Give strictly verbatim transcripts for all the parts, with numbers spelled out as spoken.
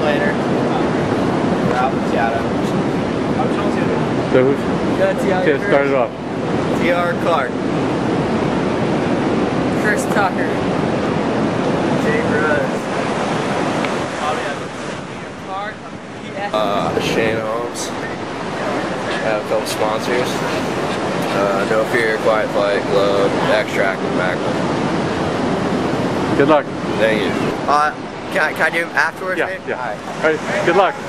later. Ralph Chiata. So who's? Yeah, start it off. T R Clark. Chris Tucker. Jay Rose. Uh, Shane Holmes. I have a couple sponsors. Uh, No Fear, Quiet Flight, Globe, Extract, and Magnum. Good luck. Thank you. Uh, can I, can I do them afterwards? Yeah, maybe? yeah. All right. All right, good luck.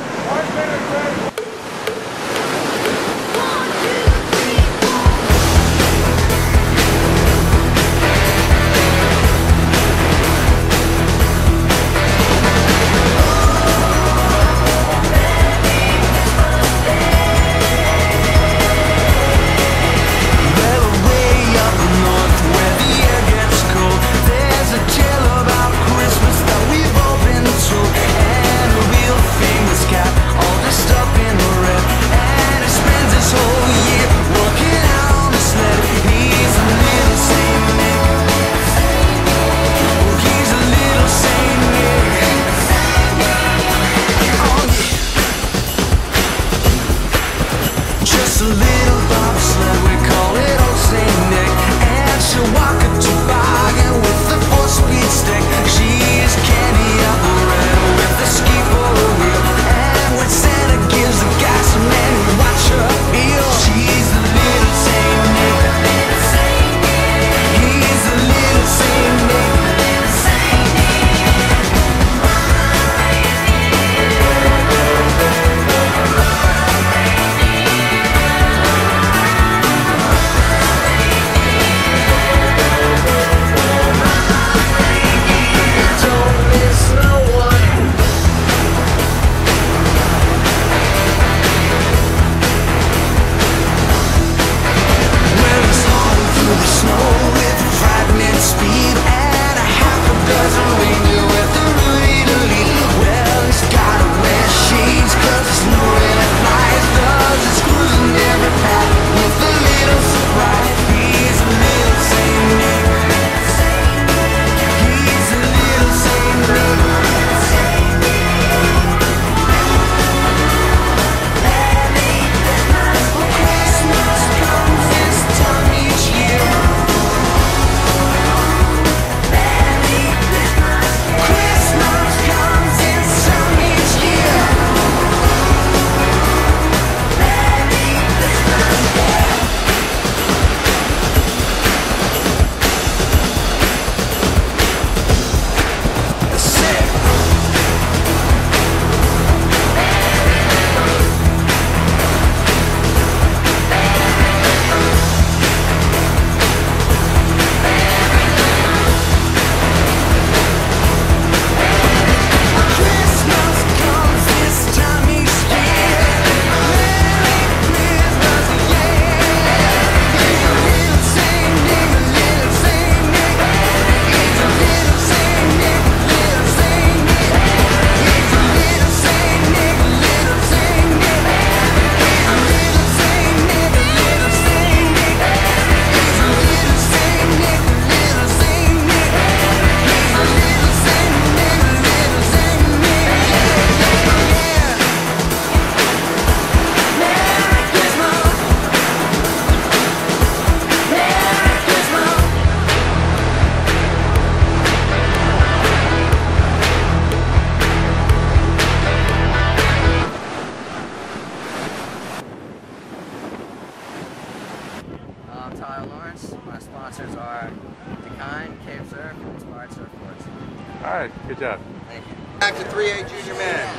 Alright, good job. Thank you. Back to three A junior man.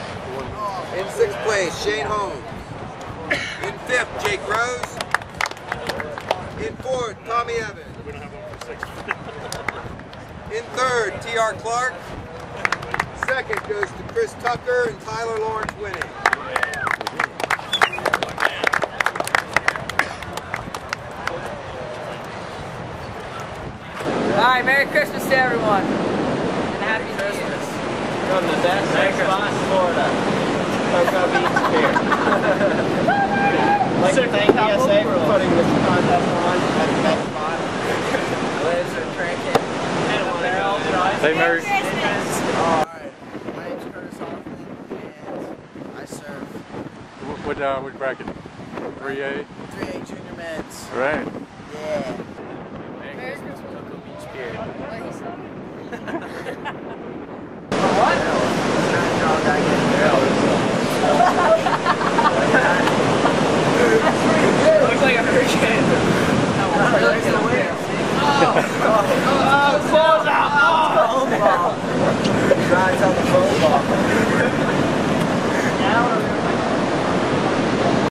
In sixth place, Shane Holmes. In fifth, Jake Rose. In fourth, Tommy Evans. We don't have one for sixth. In third, T R Clark. Second goes to Chris Tucker and Tyler Lawrence winning. Alright, Merry Christmas to everyone. And Happy Christmas. From the best spot in Florida, Cocoa Beach Pier. I'd like to thank E S A for putting this contest on at the best spot. Liz are cranking. And what else? Hey, Merry Christmas. Alright, my name's Curtis Hoffman. What, uh, what bracket? three A? three A junior men's. Right. Yeah. Pier. What he said? Looks like a hurricane. Oh, balls out! Oh! Drives on the phone ball. Now